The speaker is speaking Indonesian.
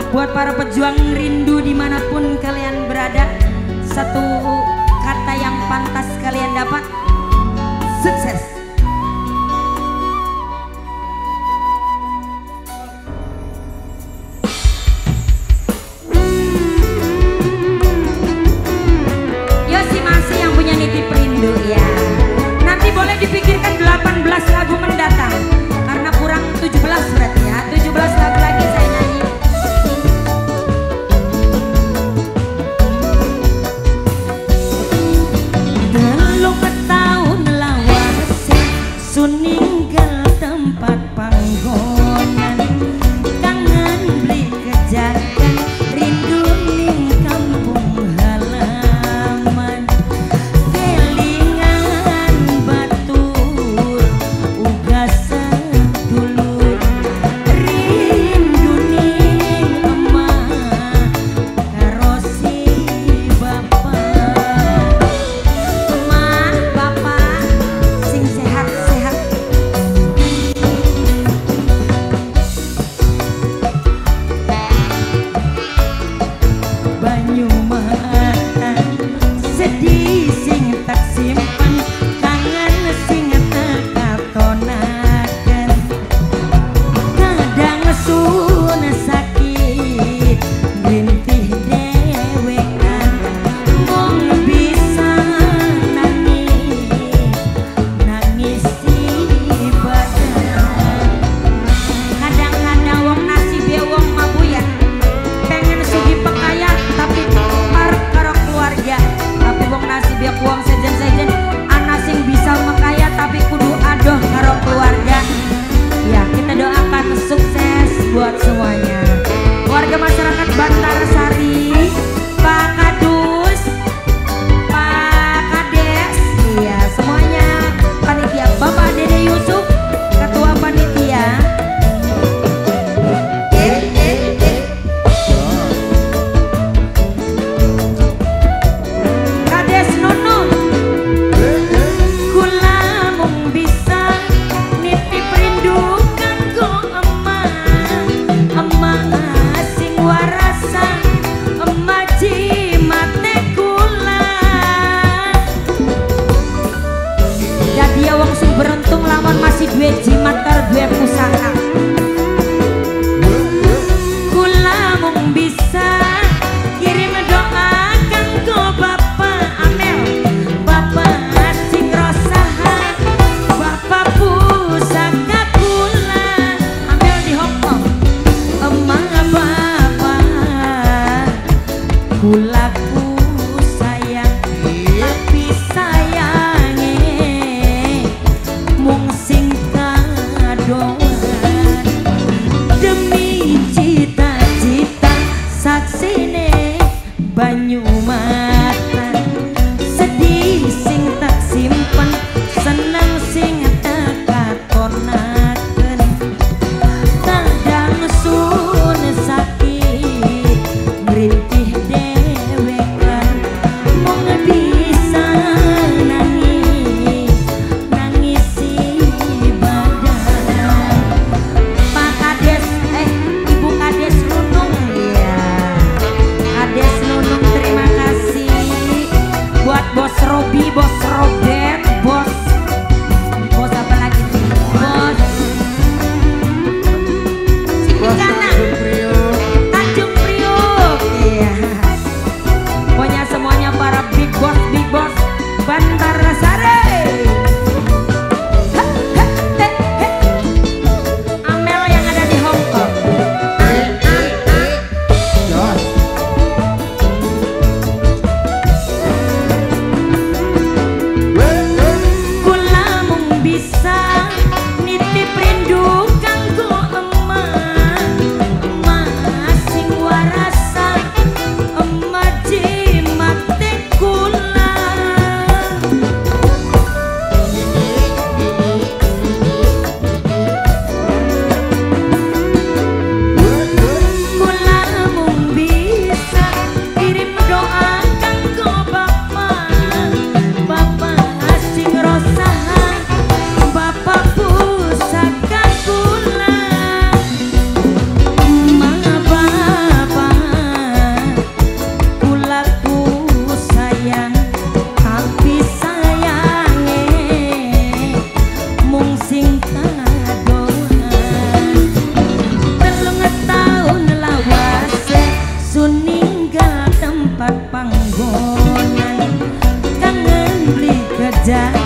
Buat para pejuang rindu dimanapun kalian berada, satu kata yang pantas kalian dapat: sukses. Yosi masih yang punya nitip rindu ya. Nanti boleh dipikirkan 18 lagu mendatang, karena kurang 17 berarti ya. 17 lagu lagi saya nyanyi. Suninggal tempat panggonan, kangen beli kejagan, rindu ning kampung halaman, kelingan batur uga sedulur, rindu ning emah karo si bapak. Emah bapak sing sehat sedih sing tak simpen, kangen sing tak katonaken, kadang sun sakit rintih dewekan, mung bisa nangis si badan. Kadang-kadang wong nasibnya wong mabuya pengen sugih pekaya tapi par karo keluarga. Tapi wong nasibnya kuang sejen-sejen anak sing bisa mekaya tapi kudu adoh karo keluarga. Ya kita doakan sukses buat semuanya. Warga masyarakat Bantarsari, Pak Kadus, Pak Kades, iya semuanya, panitia, Bapak Dede Yusuf, Ketua Panitia. Kades Nono, kula mung bisa nitip rindu kanggo emah sing warasa, emah jimate kula. Dadi wong sing beruntung lamun masih duwe jimat karo duwe pusaka. Kula mung bisa kirim doa kanggo Bapak Amel, Bapak sing rosaha, Bapak pusaka kula. Amel di Hongkong, emah bapak kula ku sayang, tapi sayange mung sing kadoan. saja.